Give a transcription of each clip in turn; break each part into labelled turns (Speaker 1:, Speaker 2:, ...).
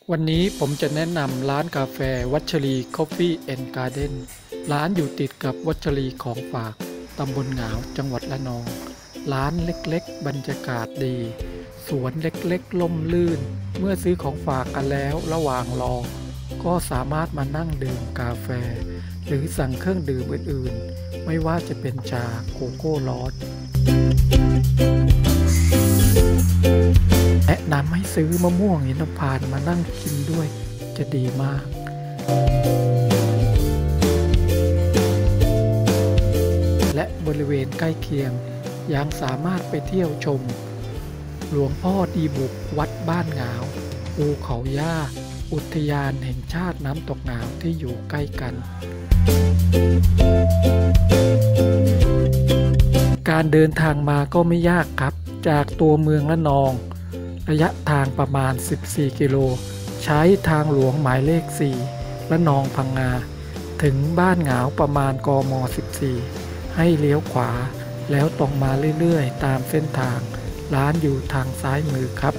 Speaker 1: วันนี้ผมจะแนะนำร้านกาแฟวัชรีคอฟฟี่แอนด์การ์เด้นร้านอยู่ติดกับวัชรีของฝากตำบลหงาวจังหวัดระนองร้านเล็กๆบรรยากาศดีสวนเล็กๆล่มลื่นเมื่อซื้อของฝากกันแล้วระหว่างรอก็สามารถมานั่งดื่มกาแฟหรือสั่งเครื่องดื่มอื่นๆไม่ว่าจะเป็นชาโกโก้ร้อนแนะนำให้ซื้อมะม่วงหิมพานต์มานั่งกินด้วยจะดีมากและบริเวณใกล้เคียงยังสามารถไปเที่ยวชมหลวงพ่อดีบุกวัดบ้านหงาวภูเขาย่าอุทยานแห่งชาติน้ำตกหงาวที่อยู่ใกล้กันการเดินทางมาก็ไม่ยากครับจากตัวเมืองระนองระยะทางประมาณ14 กิโลใช้ทางหลวงหมายเลข4ระนองพังงาถึงบ้านหงาวประมาณกม14ให้เลี้ยวขวาแล้วตรงมาเรื่อยๆตามเส้นทางร้านอยู่ทางซ้ายมือครับ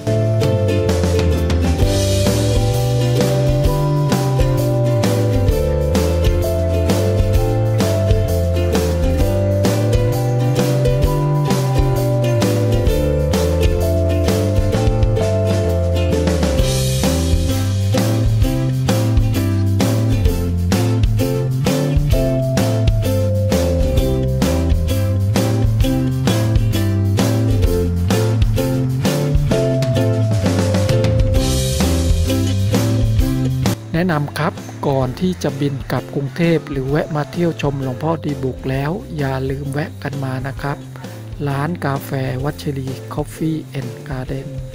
Speaker 1: แนะนำครับก่อนที่จะบินกลับกรุงเทพหรือแวะมาเที่ยวชมหลวงพ่อดีบุกแล้วอย่าลืมแวะกันมานะครับร้านกาแฟวัชรีคอฟฟี่แอนด์การ์เด้น